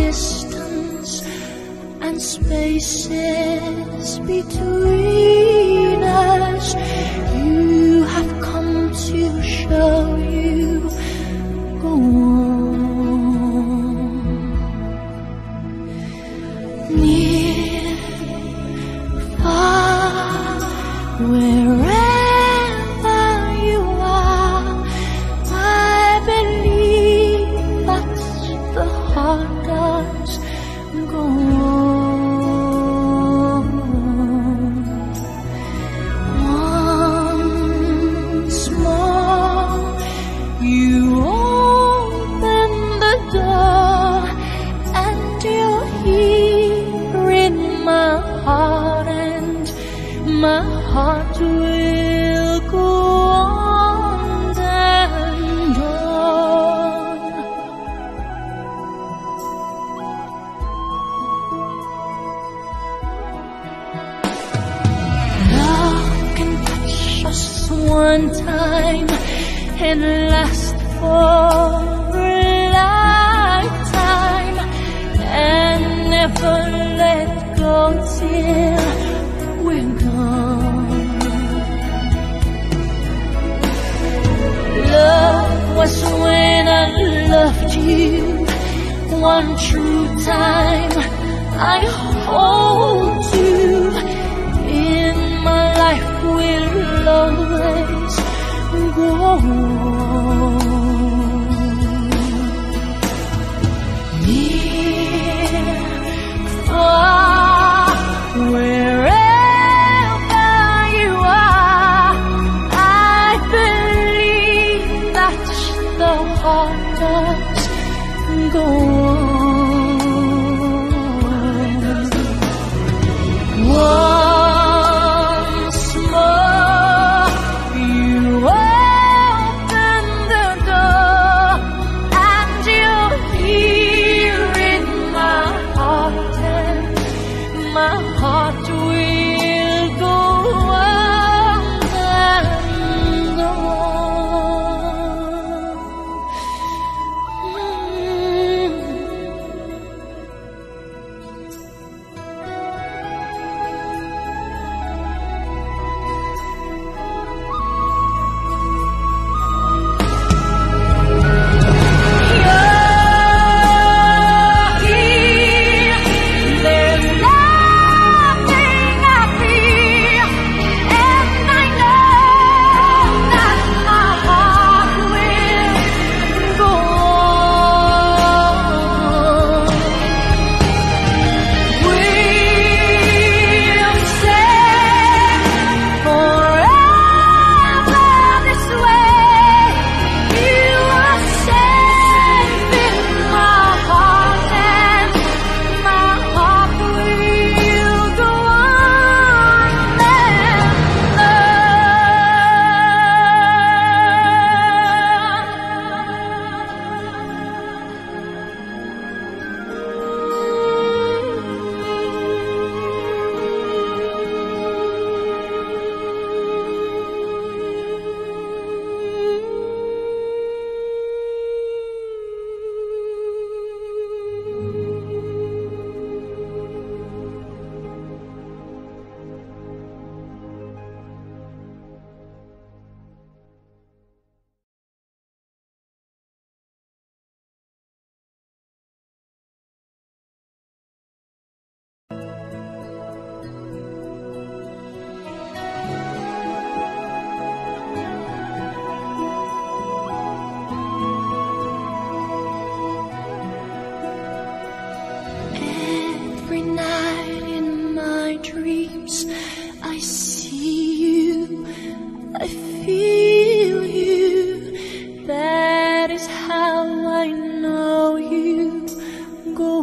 distance and spaces between us. You have come to show you go on. Near, far, wherever you are, I believe that the heart does go on. Once more, you open the door, and you're here in my heart, and my heart will go on and on. Love can touch us one time and last for a lifetime, and never let go till we're gone. Love was when I loved you one true time. I hold you in my life, will always go on. Near, far, wherever you are, I believe that the heart does go on. Once more, you open the door, and you're here in my heart, and my heart will go on and on. Every night in my dreams, I see you, I feel you. That is how I know you go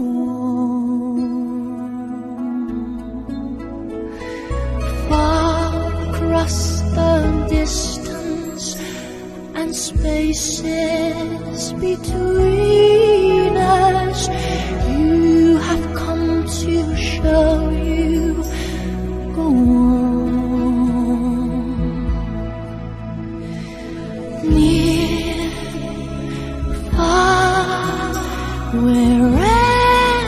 on. Far across the distance and spaces between us, you have come to show you go on. Near, far, wherever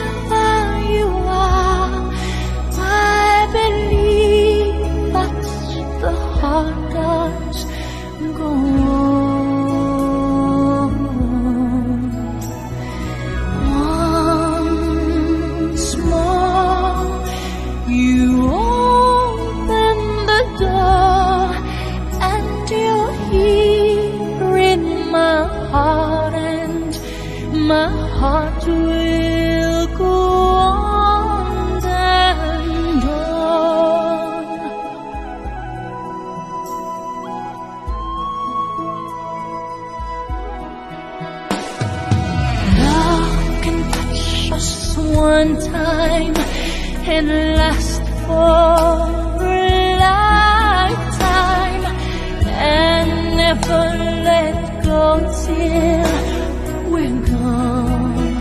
one time and last for a lifetime, and never let go till we're gone.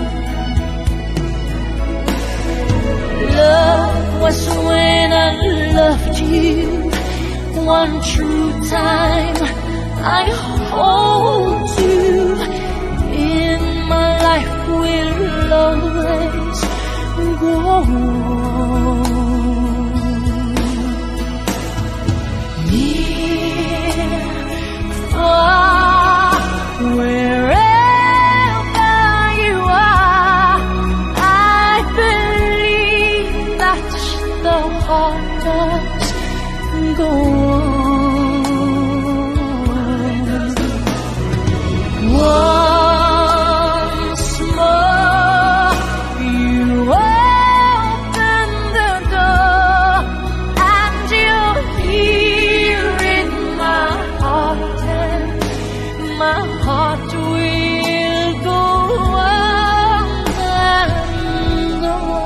Love was when I loved you one true time. I hold you in my life, will always go on. Near, far, wherever you are, I believe that the heart does go on. Once more, you open the door, and you're here in my heart, and my heart will go on and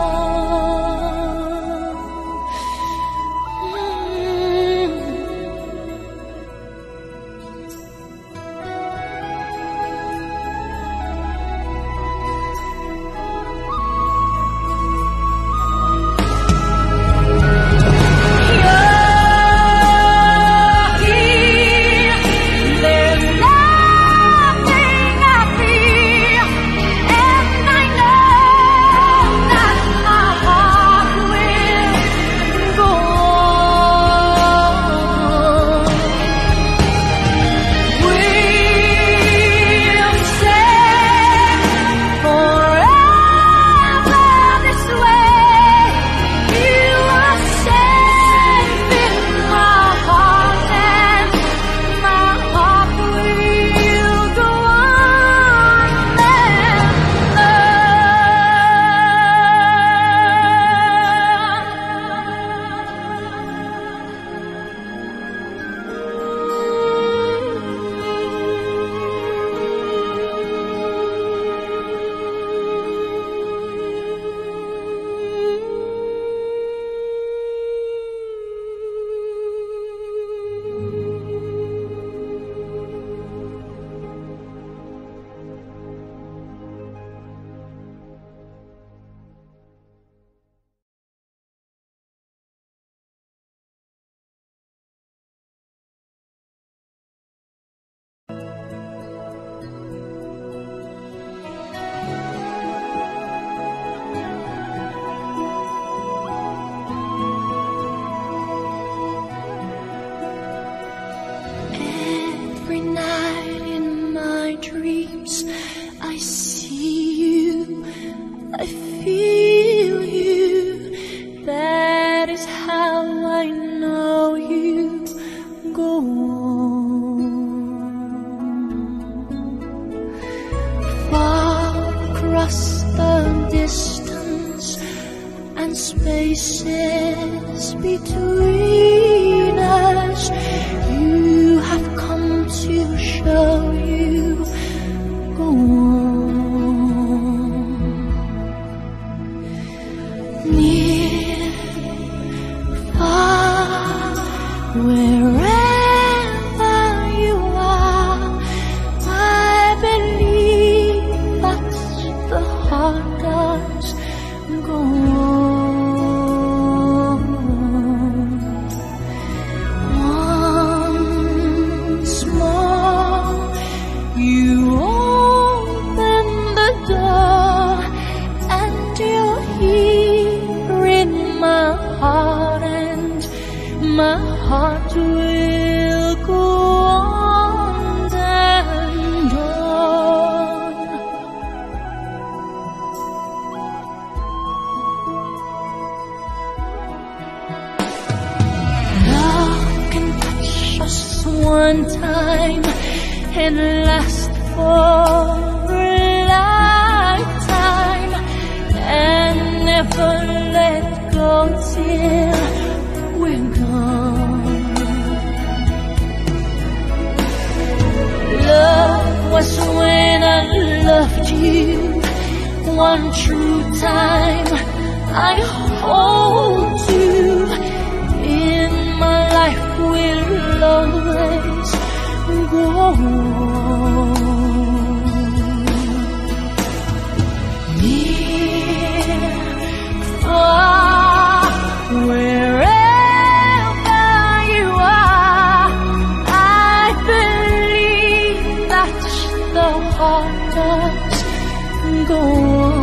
spaces between us, you have come to show you go on. Near, far, wherever you are, I believe that the heart does go on. My heart will go on and on. Love can touch us one time and last for a lifetime, and never let go till we're gone. Love was when I loved you one true time I hold you in my life will always go on. Near, far, wherever you are, I believe that the heart does go on.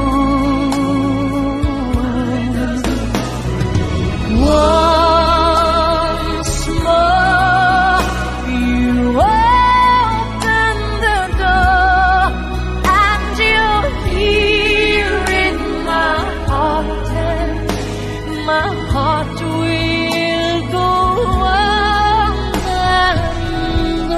Once more you open the door, and you're here in my heart, and my heart will go on and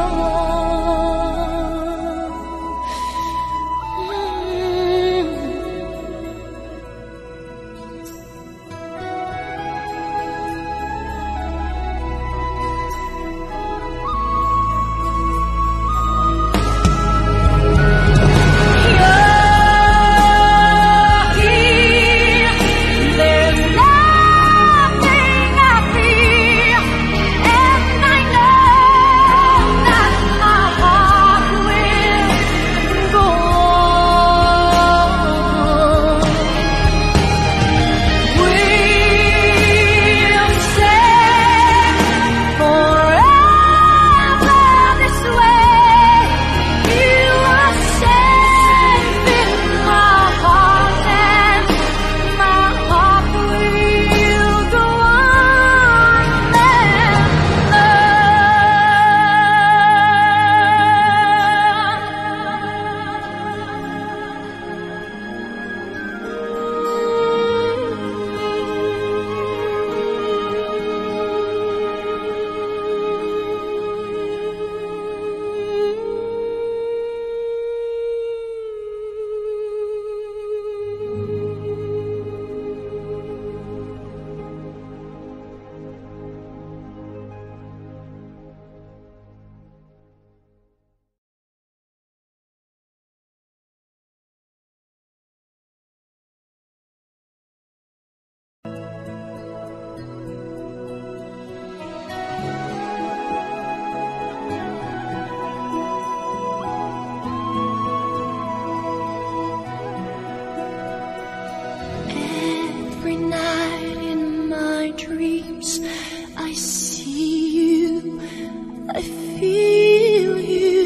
every night in my dreams I see you, I feel you.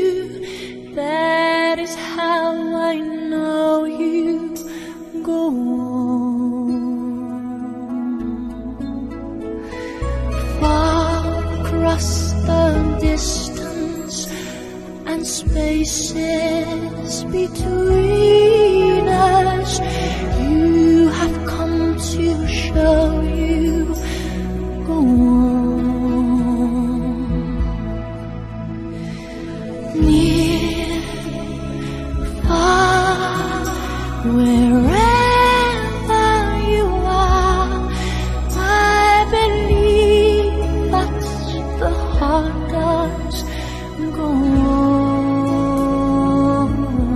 That is how I know you go on. Far across the distance and spaces between us, you have come to show you go on. Near, far, wherever you are, I believe that the heart does go on.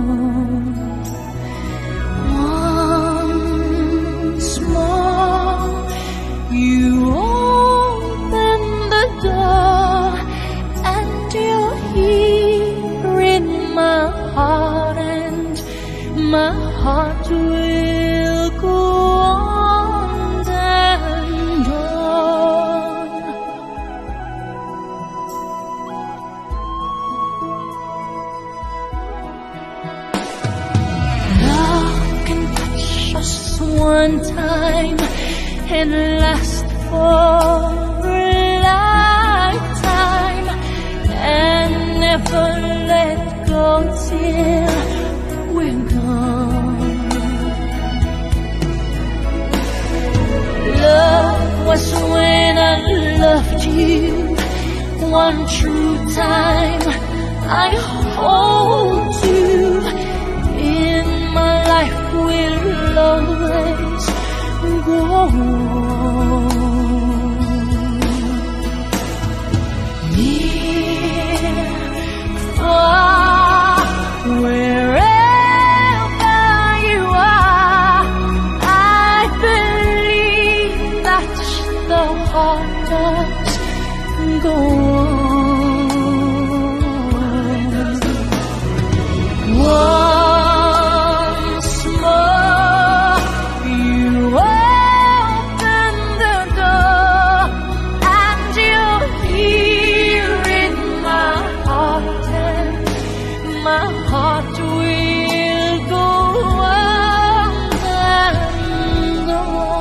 Once more you open the door, and you're here in my heart, and my heart will go on and on. Love can touch us one time and last for a lifetime, and never let go till we're gone. Love was when I loved you one true time. I hold you in my life will always go on. Near, far, wherever you are, my heart will go on and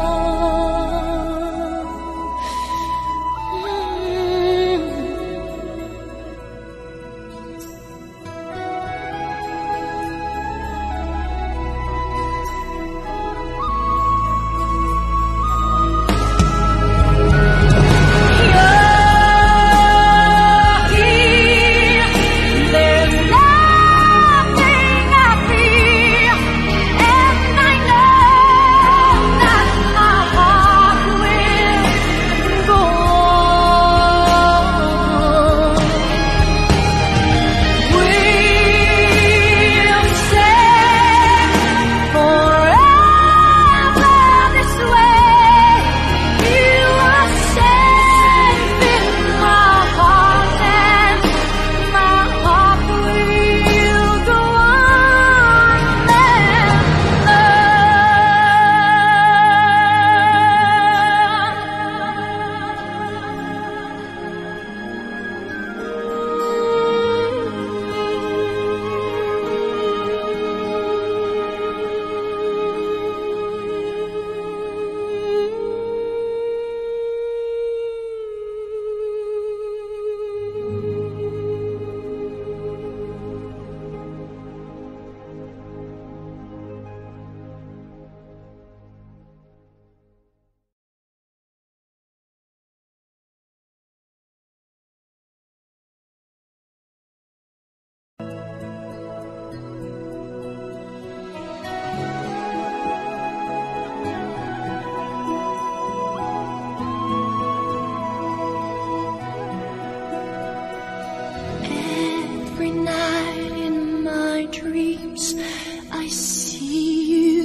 every night in my dreams I see you,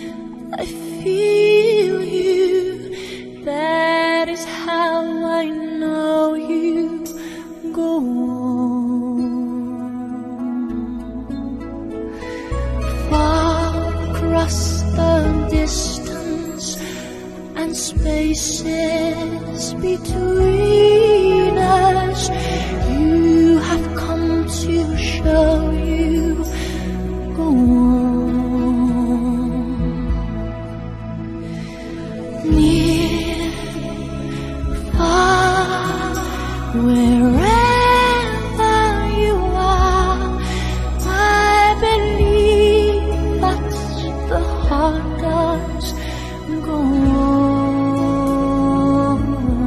I feel you. That is how I know you go on. Far across the distance and spaces between us, you have come to show you go on. Near, far, wherever you are, I believe that the heart does go on.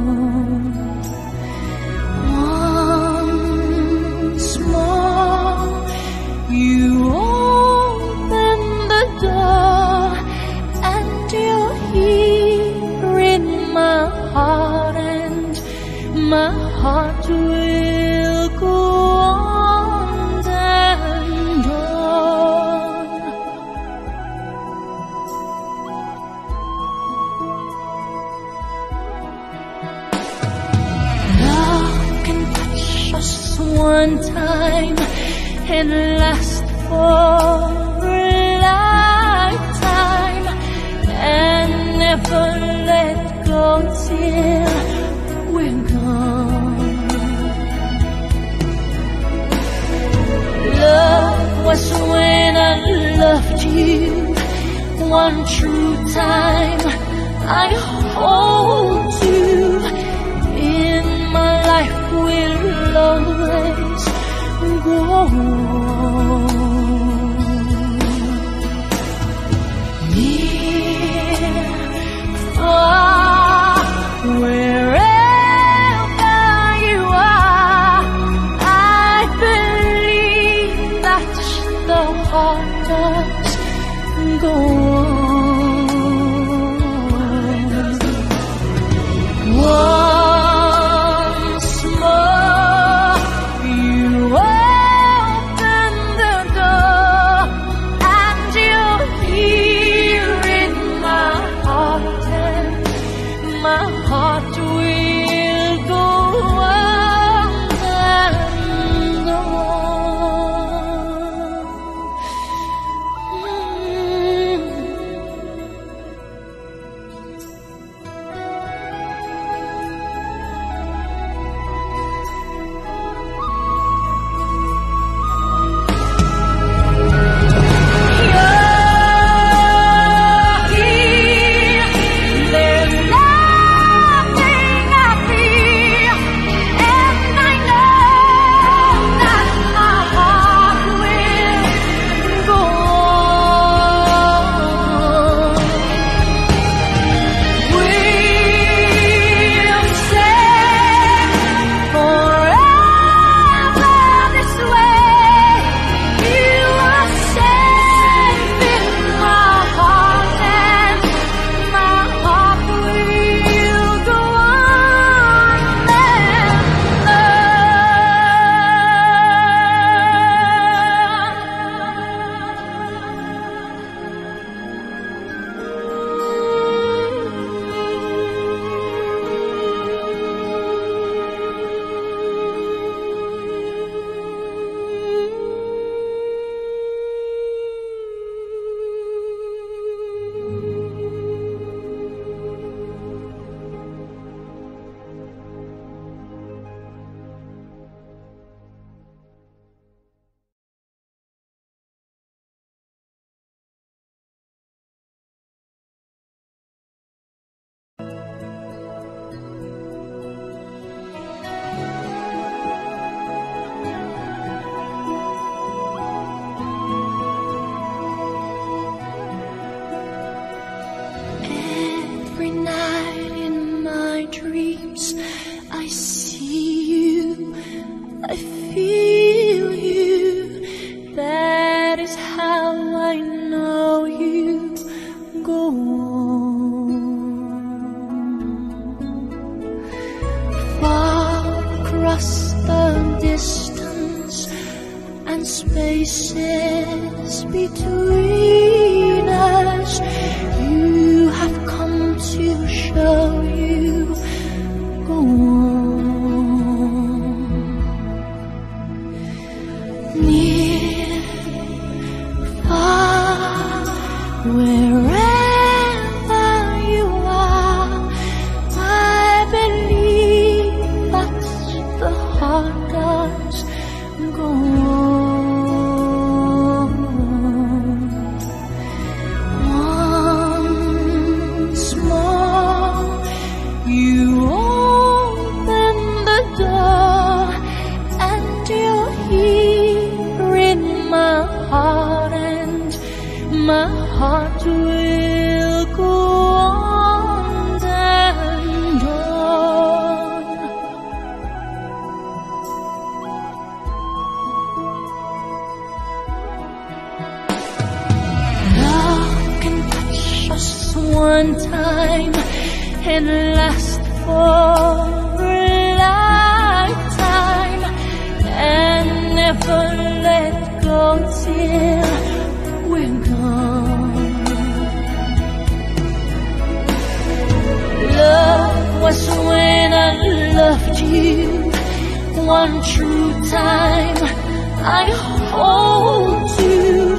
Once more, you open the door, and you're here in my heart, and my heart will go on and on. Love can touch us one time and last for a lifetime, and never let go till we're gone. Love was when I loved you one true time. I hold you in my life, will always go on. Near, far, wherever you are, I believe that the heart does go on. Once more, you open the door, and you're here in my heart, and my heart will go on and on. spaces between us. You have come to show you. Go on. Near, far, wherever you are, I believe that's the heart does. Go on. Once more, you open the door, and you're here in my heart, and my heart will go on and on. Love can touch us one time and last for a lifetime, and never let go till we're gone. Love was when I loved you one true time. I hold you.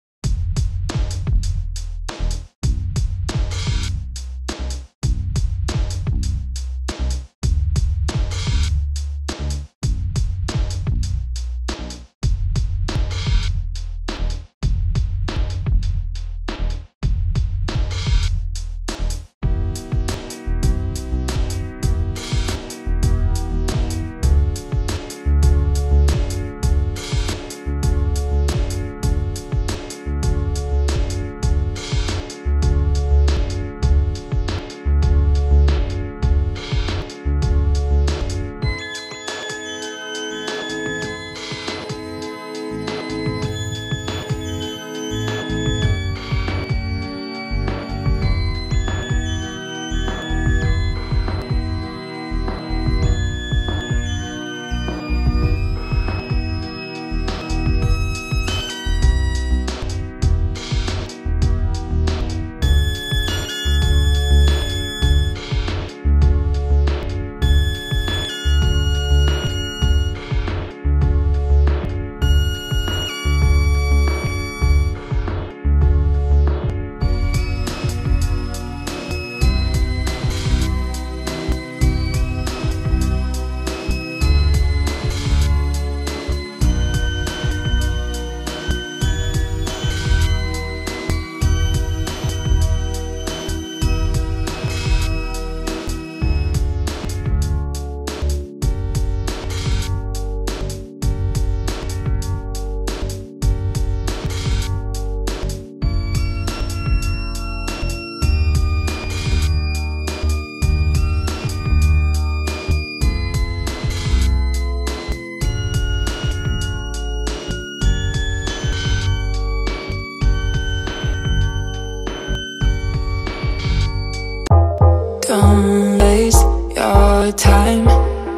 Don't waste your time.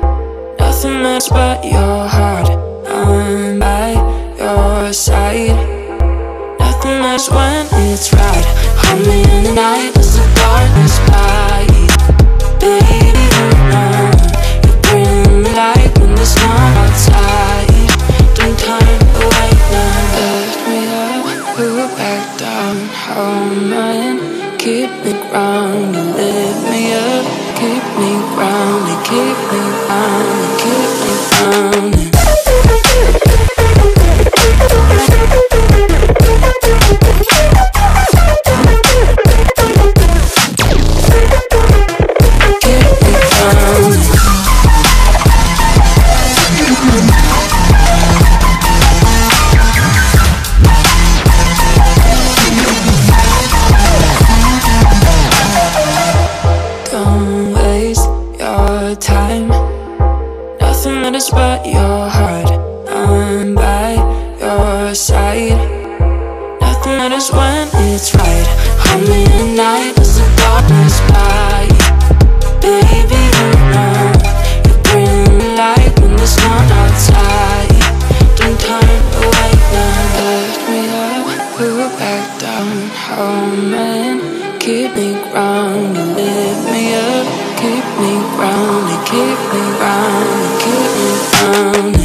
Nothing much but your heart. I'm by your side. Nothing much when it's right. Hold me in the night as the darkness flies. Baby, don't know. You bring me light when there's no outside. Don't turn away now. Lift me up, put back down. Hold my hand, keep me grounded. Lift me up, keep me grounded. Keep me grounded, keep me grounded. Don't waste your time. Nothing matters but your heart. I'm by your side. Nothing matters when it's right. Hold me at night as the darkness flies. Baby, don't know. You bring me light when there's no outside. Don't turn away now. home and keep me grounded. Lift me up, keep me grounded, keep me grounded, keep me grounded.